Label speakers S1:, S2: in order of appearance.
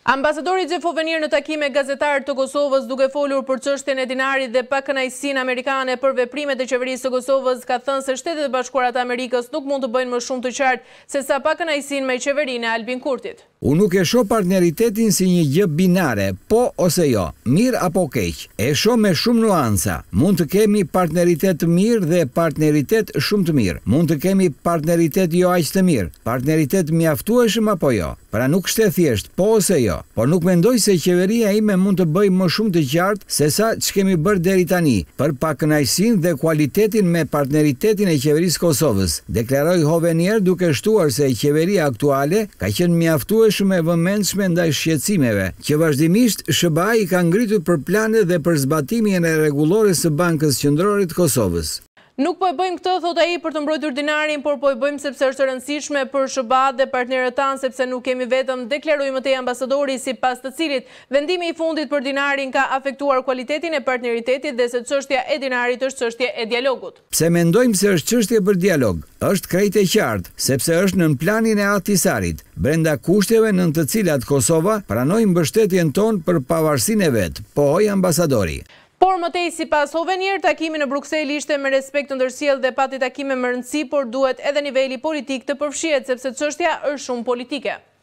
S1: Ambasadori Xhefovenier në takim me gazetarë të Kosovës duke folur për çështjen e dinarit dhe pakënaqësinë amerikane për veprimet e qeverisë së Kosovës, ka thënë se Shtetet e Bashkuara të Amerikës nuk mund të bëjnë më shumë të qartë se sa pakënaqësinë me qeverinë e Albin Kurtit.
S2: Unë nuk e shoh partneritetin si një gjë binare, po ose jo, mirë apo keq. E shoh me shumë nuanca. Mund të kemi partneritet të mirë dhe partneritet shumë të mirë. Mund të kemi partneritet jo aq të mirë. Partneritet mjaftueshëm apo jo. Pra nuk shte thjesht po ose jo. Por nuk mendoj se qeveria ime mund të bëjë më shumë të qartë se sa ç'kemi bërë deri tani për pakënaqësinë dhe kualitetin me partneritetin e qeverisë Kosovës. Deklaroi Hovenier duke shtuar se qeveria aktuale ka qenë mjaftueshëm e vëmendshme ndaj shqetësimeve që vazhdimisht SBA-i ka ngritur për planet dhe për zbatimin e rregullores së Bankës Qendrore të Kosovës.
S1: Nuk po e bëjmë këtë, thot ai, për të mbrojtur dinarin, por po e bëjmë sepse është e rëndësishme për SBA dhe partnerët tanë, sepse nuk kemi vetëm, deklaroi mëtej ambasadori, sipas të cilit vendimi i fundit për dinarin ka afektuar kualitetin e partneritetit dhe se çështja e dinarit është çështje e dialogut.
S2: Pse mendojmë se është çështje për dialog? Është krejt e qartë, sepse është nën planin e Ahtisarit, brenda kushteve nën të cilat Kosova pranoi mbështetjen tonë për pavarësinë e vet, pohoi ambasadori.
S1: Por mëtej sipas Hovenier, takimi në Bruksel ishte me respekt të ndërsjellë dhe pati takime me rëndësi, por duhet edhe niveli politik të përfshihet sepse çështja është shumë politike.